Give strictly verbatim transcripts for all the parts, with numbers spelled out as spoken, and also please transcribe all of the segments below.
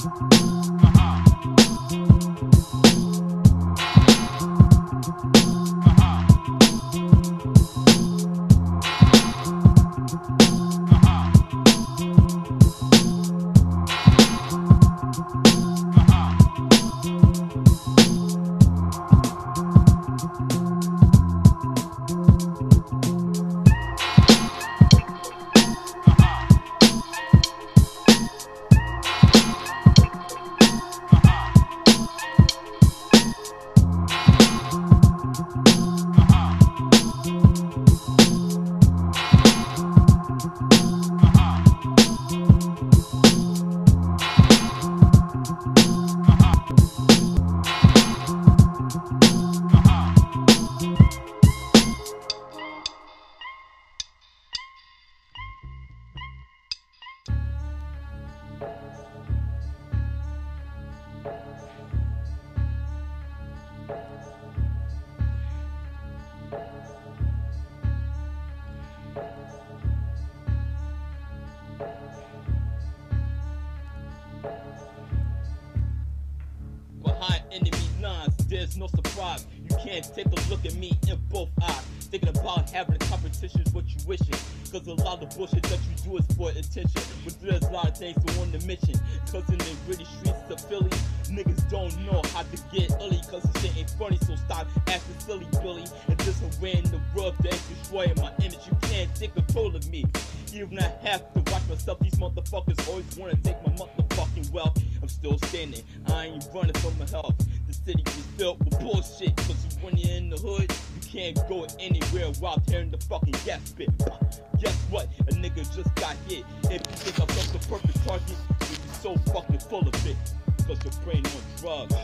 Behind enemy lines, there's no surprise. You can't take a look at me in both eyes. Thinking about having a competition is what you wishing. Cause a lot of bullshit that you do is for attention. But there's a lot of things to want to mention. Cause in the gritty streets of Philly, niggas don't know how to get illy. Cause this shit ain't funny, so stop acting silly, Billy. And this is when the world that's destroying my image. You can't take control of me. Even I have to watch myself, these motherfuckers always wanna take my motherfucking wealth. I'm still standing, I ain't running for my health. The city is filled with bullshit, cause when you're in the hood, you can't go anywhere while hearing the fucking gas spit. Guess what? A nigga just got hit. If you think I'm just the perfect target, you'll be so fucking full of it. Cause your brain on drugs.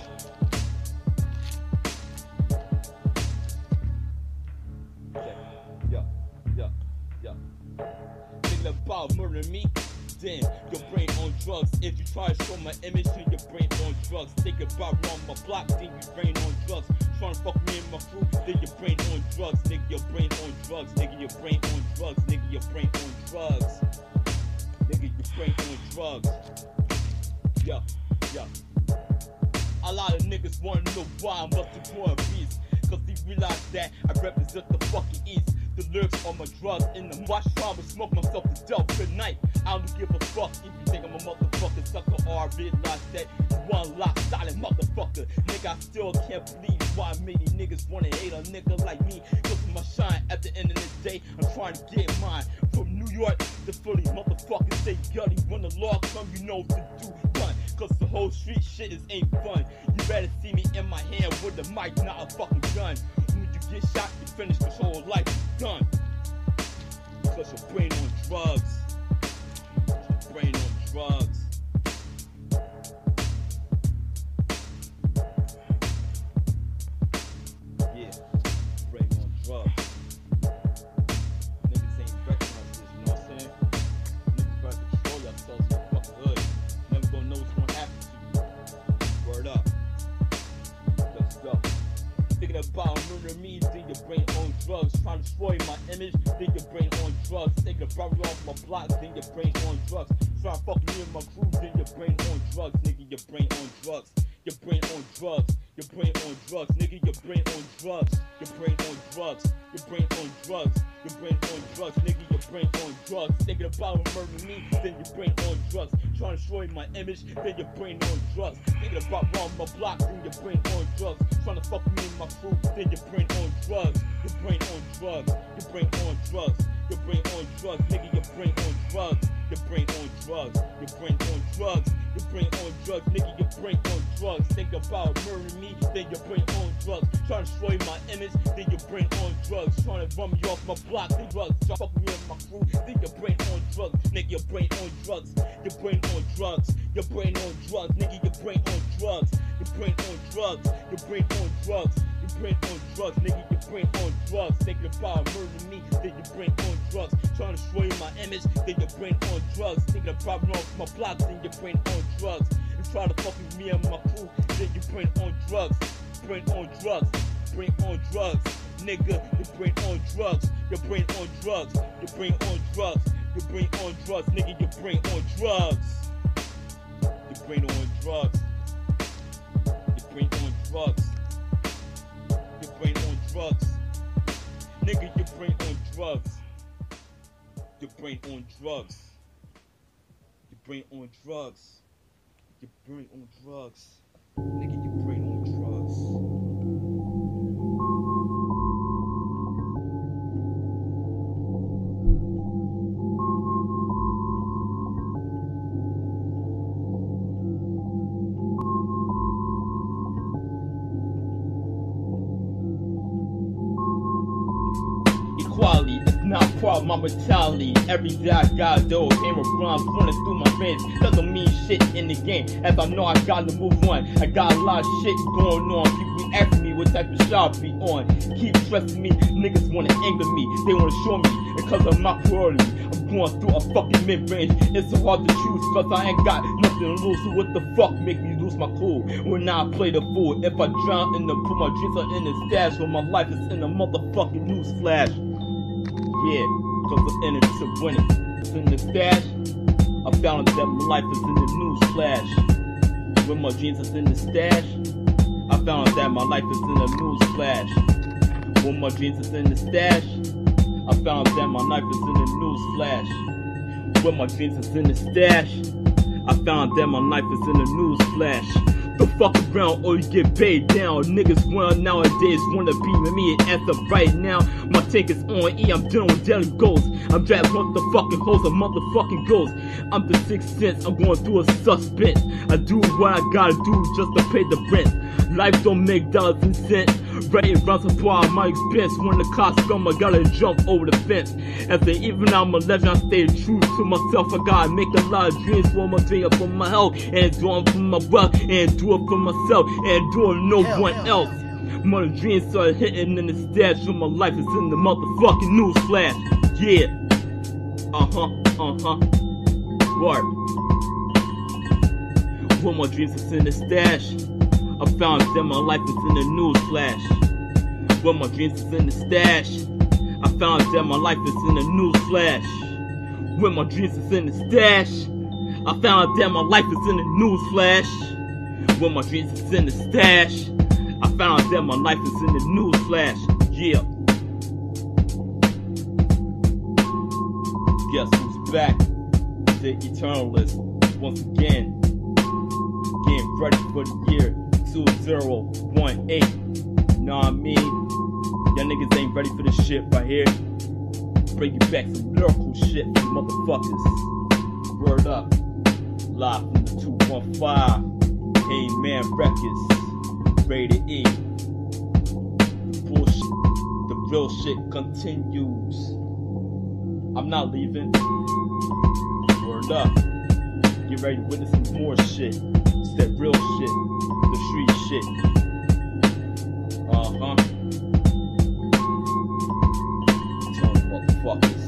Yeah, yeah, yeah, yeah. Thinking about murdering me? Then your brain on drugs. If you try to show my image, then your brain on drugs. Think about on my block, then your brain on drugs. Trying to fuck me and my crew, then your brain on drugs. Nigga, your brain on drugs. Nigga, your brain on drugs. Nigga, your brain on drugs. Nigga, your brain on drugs. Yeah, yeah. A lot of niggas wanna know why I'm up to war beast. Cause they realize that I represent the fucking East. The lyrics on my drugs in the watch trying to smoke myself to death. Good night. I don't give a fuck if you think I'm a motherfucking sucker or I realize that you one lock solid motherfucker. Nigga, I still can't believe why many niggas wanna hate a nigga like me. Cause of my shine at the end of the day, I'm trying to get mine. From New York to Philly, motherfuckers stay gutty. When the law come, you know to do run. Cause the whole street shit is ain't fun. You better see me in my hand with the mic, not a fucking gun. When you get shot, you finish, this whole life is done. Cause your brain on drugs. Your brain on drugs. Yeah, brain on drugs. Niggas ain't recognize this, you know what I'm saying? Niggas better control yourselves in the fucking hood. Never gonna know what's gonna happen to you. Word up. Let's go. Thinking about murdering me, then your brain on drugs. Trying to destroy my image, then your brain on drugs. Thinking about me off my block, then your brain on drugs. Trying to fuck me and my crew, then your brain on drugs. Nigga, your brain on drugs. Your brain on drugs. Your brain on drugs. Nigga, your brain on drugs. Your brain on drugs. Your brain on drugs. Your brain on drugs. Nigga, your brain on drugs. Thinking about murdering me, then your brain on drugs. Trying to destroy my image, then your brain on drugs. Thinking about on my block, then your brain on drugs. Trying to fuck me and my crew, then your brain on drugs. Your brain on drugs. Your brain on drugs. Your brain on drugs. Nigga, your brain on drugs. Your brain on drugs. Your brain on drugs. Your brain on drugs. Nigga, your brain on drugs. Think about murdering me, then your brain on drugs. Trying to destroy my image, then your brain on drugs. Trying to run me off my block, then drugs. Trying to fuck me and my crew, then your brain on drugs. Nigga, your brain on drugs. Your brain on drugs. Your brain on drugs. Nigga, your brain on drugs. Your brain on drugs. Your brain on drugs. Your brain on drugs. Nigga, your brain on drugs. Thinking about murdering me, then your brain on drugs. Trying to destroy my image, then your brain on drugs. Thinking about me off my block, then your brain on drugs. You try to fuck with me and my crew, then your brain on drugs. Brain on drugs. Brain on drugs. Nigga, your brain on drugs. Your brain on drugs. Your brain on drugs. Your brain on drugs. Nigga, your brain on drugs. Your Your brain on drugs. Your brain on drugs. Your brain on drugs. Nigga, your brain on drugs. Your brain on drugs. Your brain on drugs. Your brain on drugs. Nigga, your brain on drugs. Equality is not part of my mentality. Every day I gotta do it. Game of rhymes running through my veins. Doesn't mean shit in the game, as I know I gotta move on. I got a lot of shit going on. People asking me what type of shot I be on. Keep stressing me, niggas wanna anger me. They wanna show me because of my priority. I'm going through a fucking mid-range. It's so hard to choose cause I ain't got nothing to lose. So what the fuck make me lose my cool when I play the fool? If I drown in the pool, my dreams are in the stash. When my life is in a motherfucking news flash. Yeah, cause I'm in it to win it. It's in the stash. I found that my life is in the news flash. When my dreams is in the stash, I found that my life is in the news flash. When my dreams is in the stash, I found that my life is in the news flash. When my dreams is in the stash, I found that my life is in the news flash. The fuck around or you get paid down. Niggas run nowadays wanna be with me and answer right now. My tank is on E, I'm dealing with daily goals. I'm driving motherfucking hoes and motherfucking ghosts. I'm the sixth sense, I'm going through a suspense. I do what I gotta do just to pay the rent. Life don't make dollars and cents. Writing rounds of bar at my expense. When the cops come, I gotta jump over the fence. As an even I'm a legend, I stay true to myself. I gotta make a lot of dreams for my dream, for my health, and do it for my wealth, and do it for myself, and do it no hell, one hell, else. Hell. My dreams start hitting in the stash, when my life is in the motherfucking news flash. Yeah. Uh huh. Uh huh. Word. When my dreams is in the stash, I found that my life is in the news flash. When my dreams is in the stash, I found that my life is in the news flash. When my dreams is in the stash, I found that my life is in the news flash. When my dreams is in the stash, I found that my life is in the news flash. Yeah. Guess who's back? The Eternalist once again. Getting ready for the year two zero one eight. Know what I mean? Y'all niggas ain't ready for this shit right here. Bring you back some lyrical shit for you motherfuckers. Word up. Live from the two one five. Hey Man Records. Rated E. The bullshit, the real shit continues. I'm not leaving. Word up. Get ready to witness some more shit. It's that real shit. The street shit. Uh-huh. Tell them motherfuckers.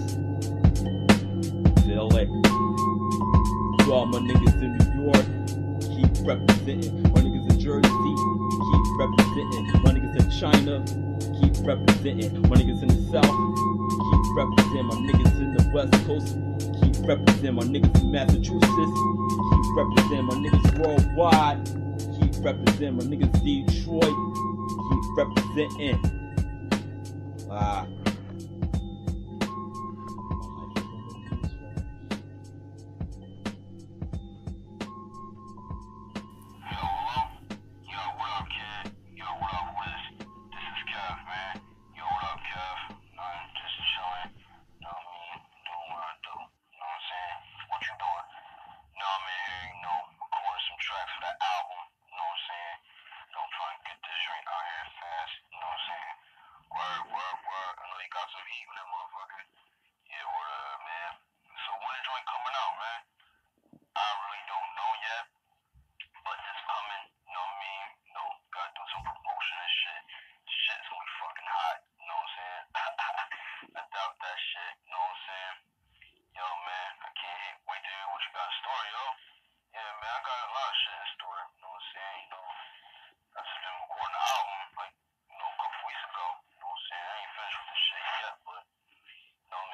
L A. To all my niggas in New York, keep representing. My niggas in Jersey, keep representing. My niggas in China, keep representing. My niggas in the South, keep representing. My niggas in the West Coast, keep representing. My niggas in Massachusetts, keep representing. My niggas worldwide, keep representing. My niggas Detroit, keep representing. Ah.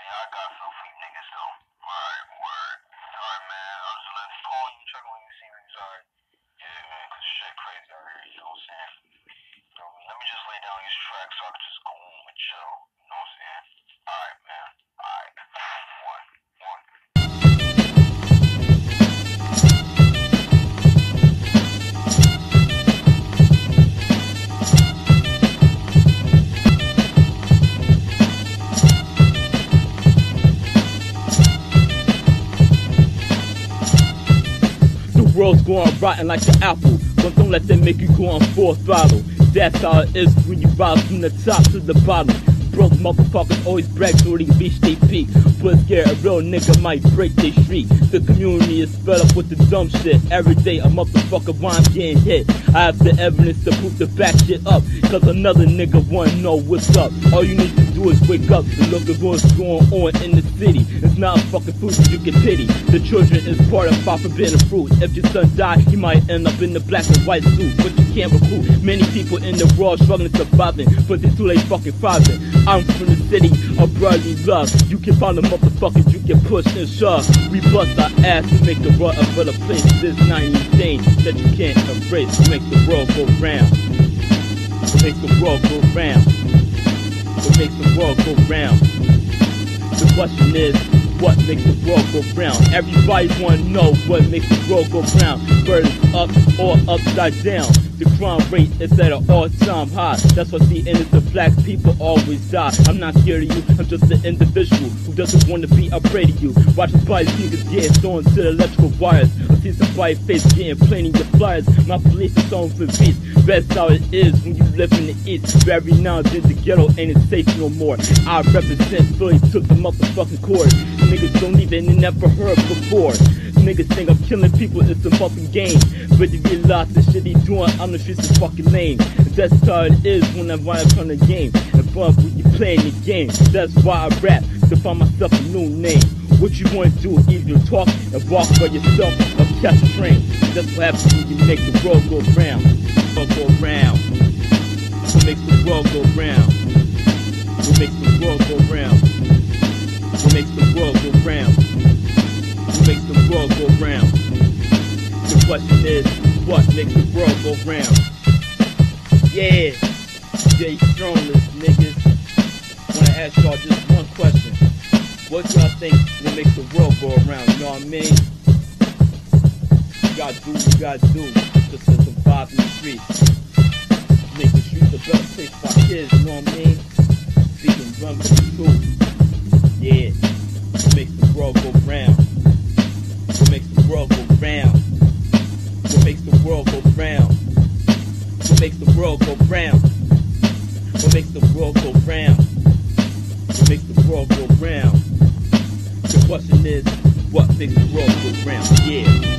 Check on you, see me. sorry. Yeah, man, cause shit crazy out here, you know what I'm saying? You know, let me just lay down these tracks so I can just go home and chill. You know what I'm saying? Alright, man. Alright. One. One. The world's going rotten like the apple, but don't let them make you go on full throttle. That's how it is when you rise from the top to the bottom. Broke motherfuckers always brag till they reach they peak, but scared a real nigga might break their streak. The community is fed up with the dumb shit. Every day a motherfucker while I'm getting hit. I have the evidence to prove to back shit up, cause another nigga wanna know what's up. All you need to do is wake up and look at what's going on in the city. It's not fucking food that you can pity. The children is part of our forbidden fruit. If your son die, he might end up in the black and white suit, but you can't recruit. Many people in the world struggling surviving, but they too late fucking thriving. I'm from the city of brotherly love. You can find the motherfuckers you can push and shove. We bust our ass to make the world a better place. This ninety thing that you can't erase to make the world go round. What makes the world go round? What makes the world go round? The question is, what makes the world go round? Everybody wanna know what makes the world go round. Whether it's up or upside down. The crime rate is at an all-time high. That's why the innocent black people always die. I'm not scared of you, I'm just an individual who doesn't want to be afraid of you. Watch somebody niggas getting thrown to the electrical wires. I see somebody's face getting plain in your flyers. My police is on for peace. That's how it is when you live in the east. Very now and then the ghetto ain't safe no more. I represent Philly to the motherfucking court. Niggas don't even never heard before. Niggas think I'm killing people, it's a fucking game. But they realize the shit he doing on the streets is fucking lame. That's how it is when I run up on the game. And fun when you playing the game. That's why I rap, to find myself a new name. What you wanna do, either talk and walk by yourself or catch a train. That's what happens when you make the world go round. World go round. What makes the world go round? What makes the world go round? What makes the world go round? What makes the world go round? The question is, what makes the world go round? Yeah, Jay Strongless, niggas. Wanna ask y'all just one question. What y'all think will make the world go around? You know what I mean? You gotta do what you gotta do just to survive in the streets. Make the streets a better place for our kids, you know what I mean? So you can run with the truth. Yeah, what makes the world go round? What makes the world go round? What makes the world go round? What makes the world go round? What makes the world go round? What makes the world go round? The question is, what makes the world go round? Yeah.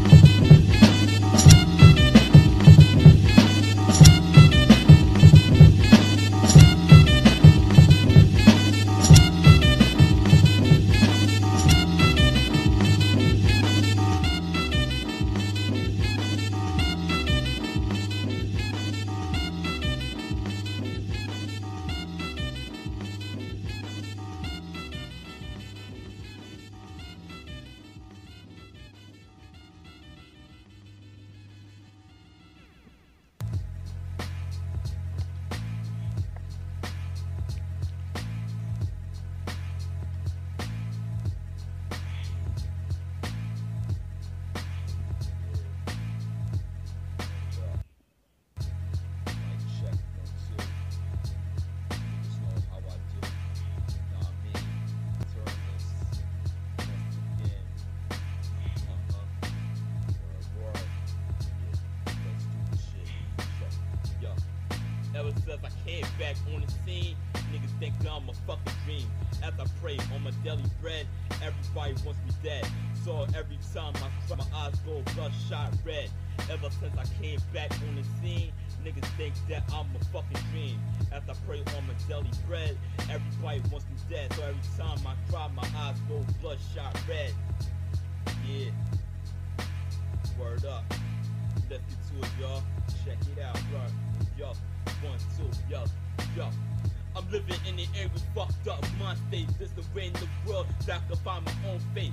Ever since I came back on the scene, niggas think I'm a fucking dream. As I pray on my daily bread, everybody wants me dead. So every time I cry, my eyes go bloodshot red. Ever since I came back on the scene, niggas think that I'm a fucking dream. As I pray on my daily bread, everybody wants me dead. So every time I cry, my eyes go bloodshot red. Yeah. Word up. Let's get to it, y'all. Check it out, bro. Yo. One, two, yo, yo. I'm living in the air with fucked up mind state. This the way in the world that I can find my own fate.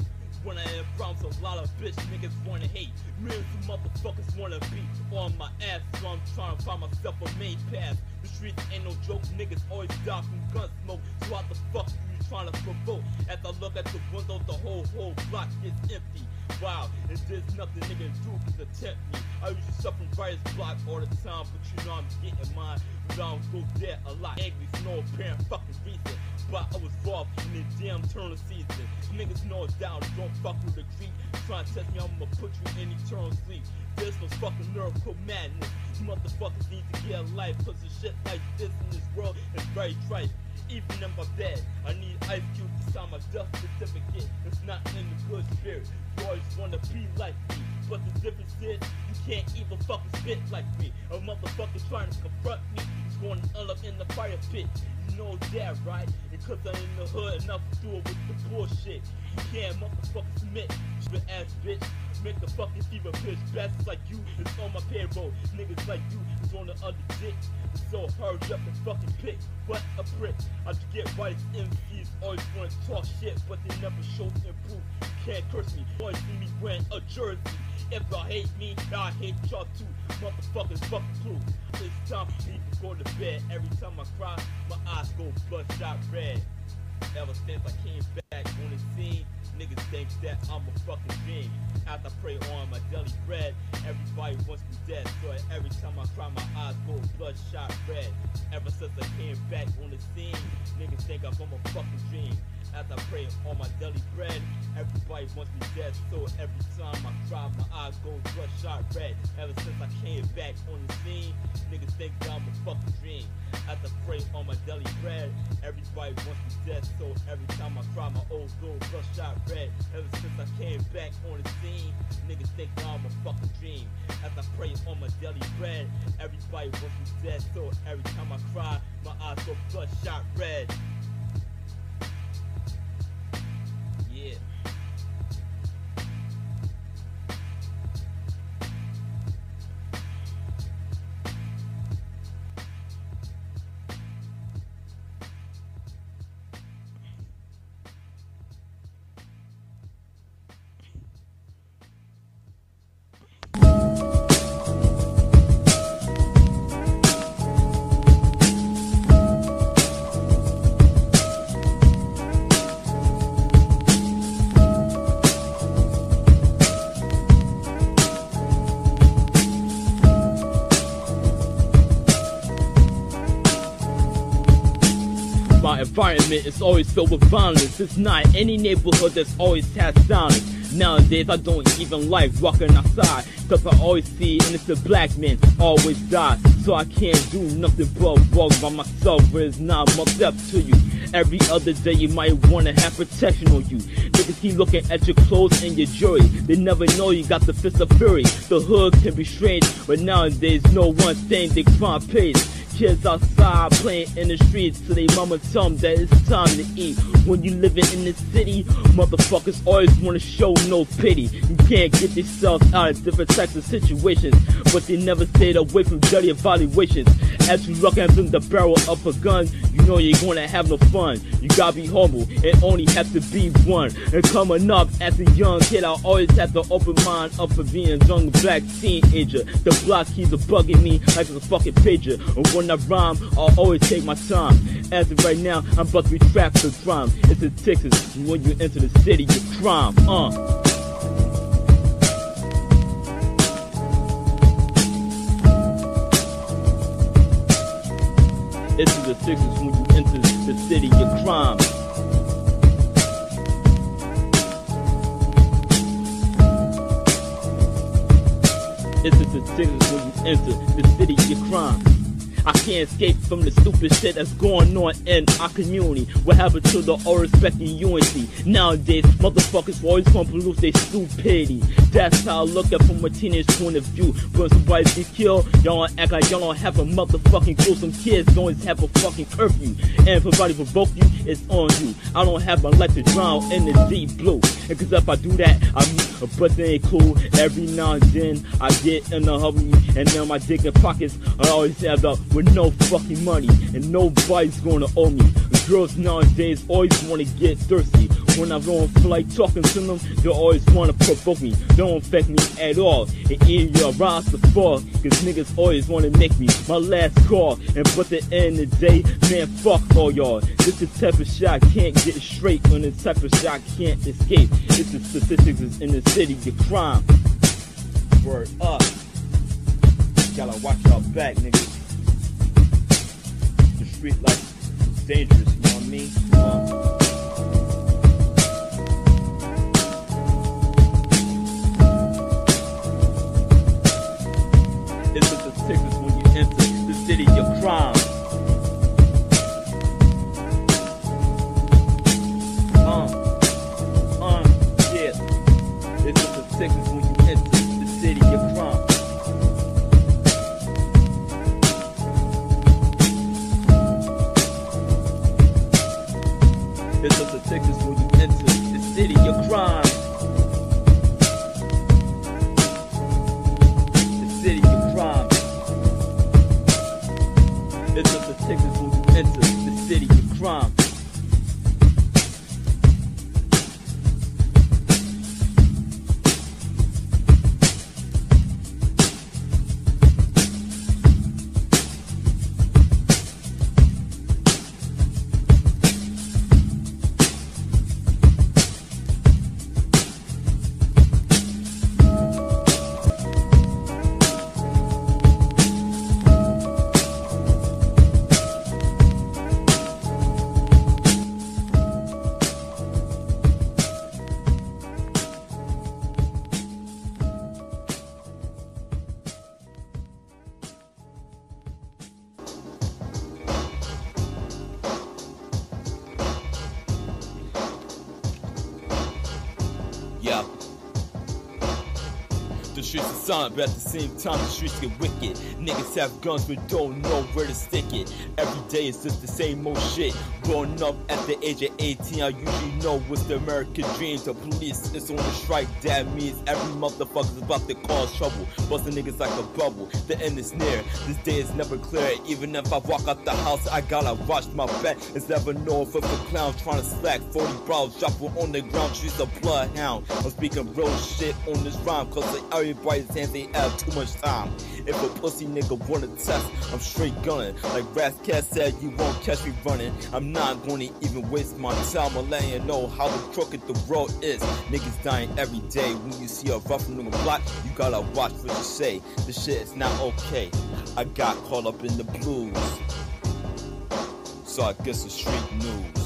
when I am from, so a lot of bitch niggas wanna hate. Millions of motherfuckers wanna be on my ass, so I'm trying to find myself a main path. The streets ain't no joke, niggas always die from gun smoke. So how the fuck you trying to provoke? As I look at the window, the whole whole block is empty. Wow, and there's nothing niggas do can attempt me. I used to suffer from writer's block all the time, but you know I'm getting mine. But I don't go there a lot, angry for no apparent fucking reason. But I was involved in the damn turtle season. Niggas know doubt, don't fuck with the creep. Trying to test me, I'm gonna put you in eternal sleep. There's no fucking lyrical madness. You motherfuckers need to get a life, cause the shit like this in this world is very trite. Even in my bed, I need Ice Cube to sign my death certificate. It's not in the good spirit. You always wanna be like me, but the difference is you can't even fucking spit like me. A motherfucker trying to confront me is going to end up in the fire pit. You know that, right? Because I'm in the hood enough to do it with the bullshit. You can't motherfucker submit, stupid ass bitch. Make the fucking fever bitch. Bastards like you is on my payroll. Niggas like you is on the other dick. So hurry up and fucking pick. What a prick. I just get white M Cs always wanna talk shit, but they never show improve. You can't curse me. Always see me wearing a jersey. If y'all hate me, I hate y'all too. Motherfuckers fucking through. It's time for me to go to bed. Every time I cry, my eyes go bloodshot red. Ever since I came back on the scene, niggas think that I'm a fucking dream. As I pray on my daily bread, everybody wants me dead. So every time I cry, my eyes go bloodshot red. Ever since I came back on the scene, niggas think I'm a fucking dream. As I pray on my daily bread, everybody wants me dead. So every time I cry, my eyes go bloodshot red. Ever since I came back on the scene, niggas think that I'm a fucking dream. As I pray on my daily bread, everybody wants me dead. So every time I cry, my old gold bloodshot red. Ever since I came back on the scene, niggas think that I'm a fucking dream. As I pray on my daily bread, everybody wants me dead. So every time I cry, my eyes go bloodshot red. Yeah. My environment is always filled with violence. It's not any neighborhood that's always had silence. Nowadays I don't even like walking outside, cause I always see innocent black men always die. So I can't do nothing but walk by myself where it's not much up to you. Every other day you might wanna have protection on you. Niggas keep looking at your clothes and your jewelry. They never know you got the fist of fury. The hood can be strange, but nowadays no one thing they crime pays. Kids outside playing in the streets till they mama tell them that it's time to eat. When you living in the city, motherfuckers always wanna show no pity. You can't get yourself out of different types of situations, but they never stayed away from dirty evaluations. As you look at them the barrel of a gun, you know you're gonna have no fun. You gotta be humble, it only has to be one. And coming up as a young kid, I always had the open mind up for being a young black teenager. The block keys are bugging me like it's a fucking pager. And when I rhyme, I'll always take my time. As of right now, I'm about to be trapped for crime. It's in Texas, when you enter the city, you crime, uh. It's in the Texas, when you enter the city, you crime. It's in the Texas, when you enter the city, you crime. I can't escape from the stupid shit that's going on in our community. What happened to the all respect and unity? Nowadays, motherfuckers always want to lose their stupidity. That's how I look at it from a teenage point of view. When somebody be killed, y'all act like y'all don't have a motherfucking clue. Some kids always have a fucking curfew. And if somebody provoke you, it's on you. I don't have my life to drown in the deep blue. And cause if I do that, I'm but they ain't cool. Every now and then, I get in a hurry, and now my dick and pockets, I always have the with no fucking money, and nobody's gonna owe me. Girls nowadays always wanna get thirsty. When I'm on flight talking to them, they always wanna provoke me. Don't affect me at all. And in your rise to fall, cause niggas always wanna make me my last call. And but the end of the day, man, fuck all y'all. This the type of shit I can't get straight, on the type of shit I can't escape. It's the statistics is in the city, your crime. Word up. Gotta watch y'all back, niggas. The street life is dangerous, you know what I mean? Uh, It's the statistics when you enter the city, your crime. Uh, uh, yeah. It's the statistics when you enter the city, your crime. It's the statistics when you enter the city, your crime. The city, your crime. It's just the tickets when you enter the city of crime. Yeah. The streets are silent, but at the same time the streets get wicked. Niggas have guns but don't know where to stick it. Every day it's just the same old shit. Growing up at the age of eighteen, I usually know what's the American dream. The police is on the strike, that means every motherfucker's about to cause trouble. Busting niggas like a bubble, the end is near. This day is never clear. Even if I walk out the house, I gotta watch my back. It's never know if it's a clown trying to slack. forty bros dropping on the ground, she's a bloodhound. I'm speaking real shit on this rhyme, cause like everybody's hands they have too much time. If a pussy nigga wanna test, I'm straight gunning. Like Rascat said, you won't catch me running. I'm not gonna even waste my time. I'm letting you know how the crooked the road is. Niggas dying every day. When you see a ruffian on the block, you gotta watch what you say. This shit is not okay. I got caught up in the blues, so I guess it's street news.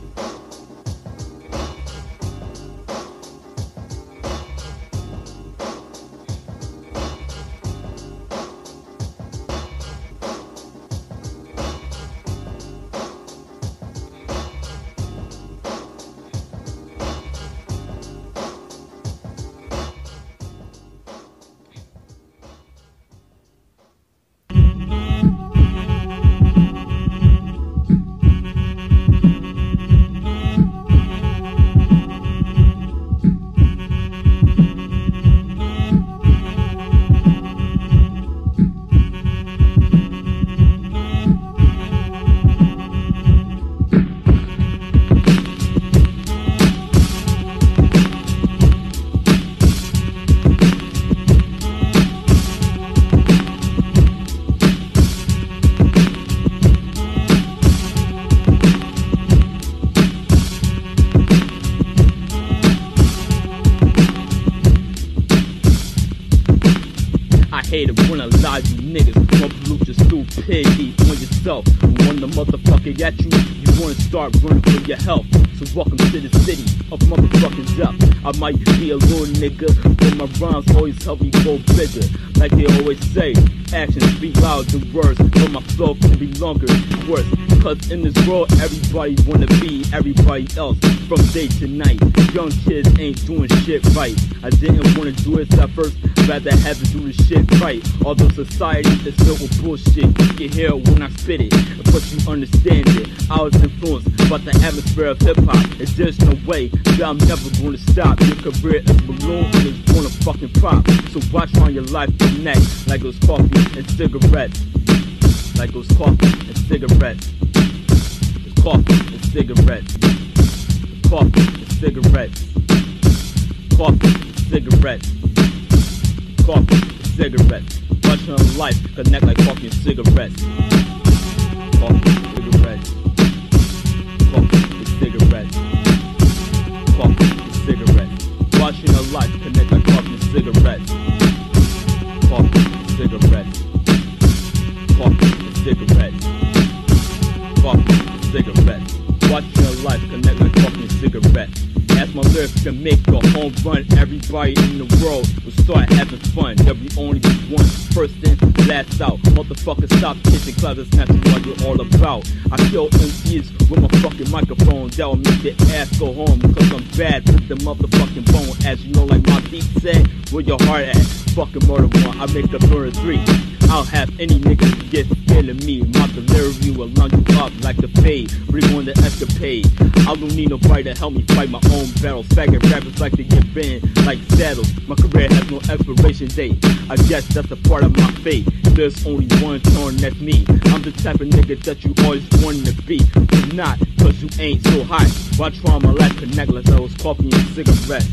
I hate it when I lie to you niggas. Don't pollute your stupidity on yourself. When the motherfucker at you, you wanna start running for your health. So welcome to the city of motherfucking death. I might be a little nigga, but my rhymes always help me go bigger. Like they always say, actions speak louder than words, but my flow can be longer and worse. Cause in this world, everybody wanna be everybody else from day to night. Young kids ain't doing shit right. I didn't wanna do it at first, rather have to do the shit right. Although society is filled with bullshit, you can hear it when I spit it, but you understand it. I was influenced by the atmosphere of hip-hop, and there's no way that I'm never gonna stop. Your career is balloon and it's gonna fucking pop. So watch how your life connect like it was coffee and cigarettes. like those coffee and cigarettes. It's coffee and cigarettes. Coffee and cigarettes. Coffee and cigarettes. Coffee and cigarettes. Watching on life connect like coffee and cigarettes. Coffee and cigarettes. Coffee and cigarettes. Coffee and cigarettes. Watching on life connect like coffee and cigarettes. Coffee and cigarettes. Coffee and cigarettes. Coffee and cigarettes. Watching your life connect like coffee and cigarettes. As my lyrics can make a home run, everybody in the world will start having fun. There'll be only be one first in, last out. Motherfuckers stop kissing clouds, that's not what you're all about. I kill M Cs with my fucking microphone. That'll make their ass go home, cause I'm bad with the motherfucking bone. As you know, like my beat said, where your heart at? Fucking murder one, I make the murder three. I'll have any niggas get scared of me. My delivery will line you up like the fade. Bring on the escapade. I don't need nobody to help me fight my own battles. Faggot rappers like to get banned like saddles. My career has no expiration date. I guess that's a part of my fate. There's only one turn, that's me. I'm the type of nigga that you always wanted to be. But not, cause you ain't so hot. Watch while my life connect like those coffee and cigarettes.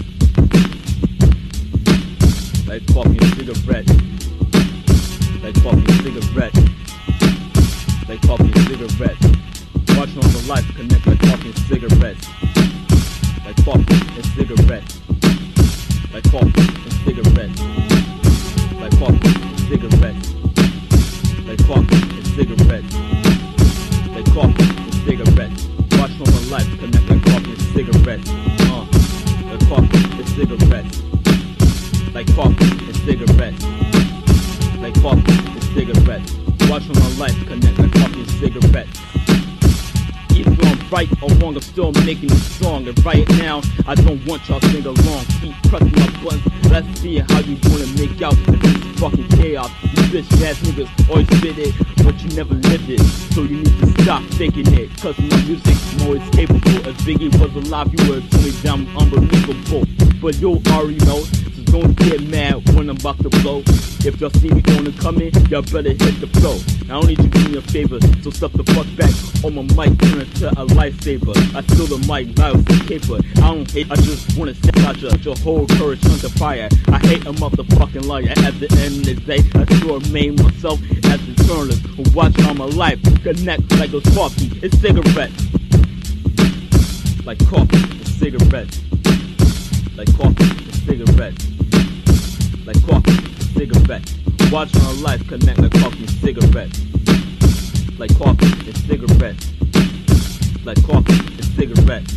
Like coffee and cigarettes. Like coffee and cigarettes. Like coffee and cigarettes. Watching all the life connect like coffee and cigarettes. Like coffee and cigarettes. Like coffee and cigarettes. Like coffee and cigarettes. Like coffee and cigarettes. Like coffee and cigarettes. Watching all the life connect like coffee and cigarettes. Uh, like coffee and cigarettes. Like coffee and cigarettes. Like coffee and cigarettes. Watching my life connect like coffee and cigarettes. Either I'm right or wrong, I'm still making a song. And right now, I don't want y'all sing along. Keep pressing my buttons, let's see how you gonna make out in this fucking chaos. You bitch ass niggas always spit it, but you never lived it. So you need to stop faking it, cause my music's more capable. If Biggie was alive, you would've told me that I'm unbelievable. But you already know, so don't get mad when I'm about to blow. If y'all see me on the coming, y'all better hit the flow. I don't need you to do me a favor, so step the fuck back. On my mic, turn into a lifesaver. I steal the mic, miles the caper. I don't hate, I just wanna set out your, your whole courage under fire. I hate a motherfucking liar. At the end of the day, I sure made myself as the journalist who watch all my life connect like those coffee and cigarettes. Like coffee and cigarettes. Like coffee and cigarettes. Like coffee and cigarettes. Watching our life connect like coffee and cigarettes. Like coffee and cigarettes. Like coffee and cigarettes.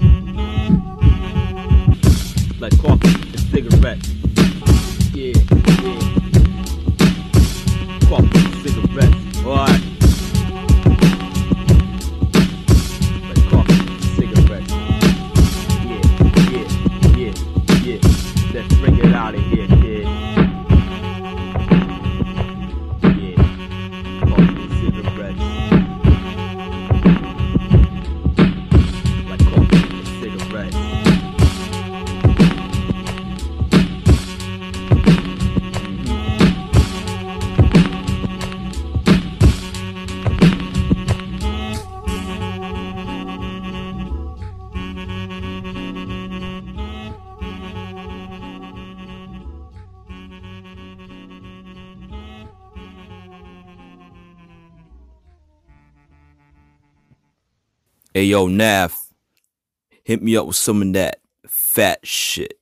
Like coffee and cigarettes. Yeah, yeah. Coffee and cigarettes. Alright. Like coffee and cigarettes. Yeah, yeah, yeah, yeah. Let's bring it out of here, kid. Hey yo, Nav, hit me up with some of that fat shit.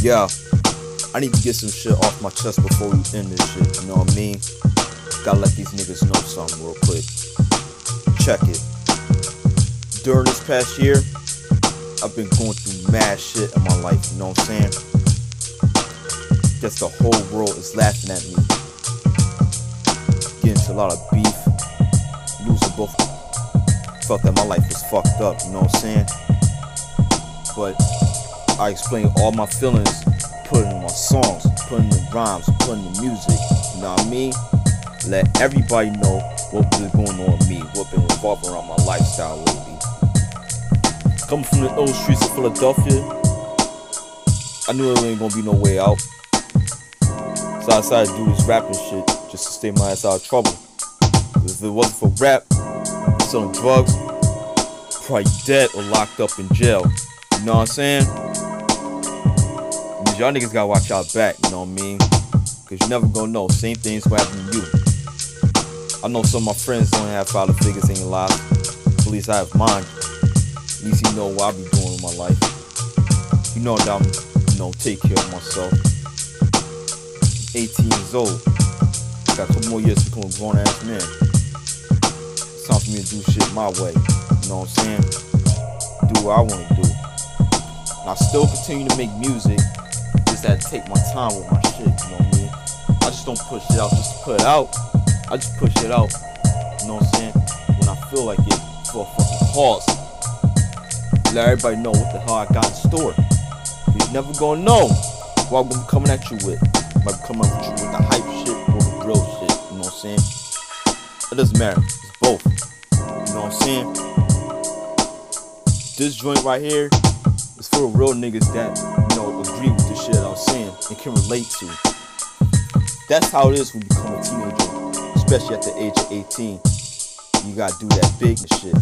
Yeah, I need to get some shit off my chest before we end this shit, you know what I mean? Gotta let these niggas know something real quick. Check it. During this past year, I've been going through mad shit in my life, you know what I'm saying? Guess the whole world is laughing at me. Getting into a lot of beef, losing both. Felt that my life was fucked up, you know what I'm saying? But I explain all my feelings, put it in my songs, put it in rhymes, put it in music, you know what I mean? Let everybody know what been going on with me, what been revolving around my lifestyle lately. Coming from the old streets of Philadelphia, I knew there ain't gonna be no way out. So I decided to do this rapping shit just to stay my ass out of trouble. Cause if it wasn't for rap, selling drugs, probably dead or locked up in jail. You know what I'm saying? Y'all niggas gotta watch y'all back, you know what I mean? Cause you never gonna know, same thing's gonna happen to you. I know some of my friends don't have father figures in their lives. At least I have mine. At least you know what I be doing with my life. You know that I'm, you know, take care of myself. eighteen years old. Got a couple more years to become a grown ass man. It's time for me to do shit my way. You know what I'm saying? Do what I wanna do. And I still continue to make music. Just had to take my time with my shit, you know what I mean? I just don't push it out just to put it out. I just push it out, you know what I'm saying? When I feel like it, for a fucking cause. Let everybody know what the hell I got in store. You never gonna know what I'm gonna be coming at you with. I might be coming at you with the hype shit or the real shit, you know what I'm saying? It doesn't matter, it's both. You know what I'm saying? This joint right here is for real niggas that, you know, agree with the shit that I'm saying and can relate to. That's how it is when you become a teenager, especially at the age of eighteen. You gotta do that big shit.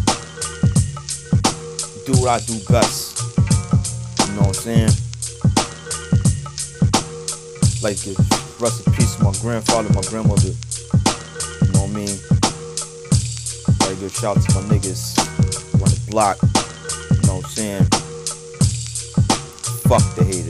Do what I do best. You know what I'm saying? Like, rest in peace to my grandfather, my grandmother. You know what I mean? Like, give shout out to my niggas on the block. You know what I'm saying? Fuck the haters.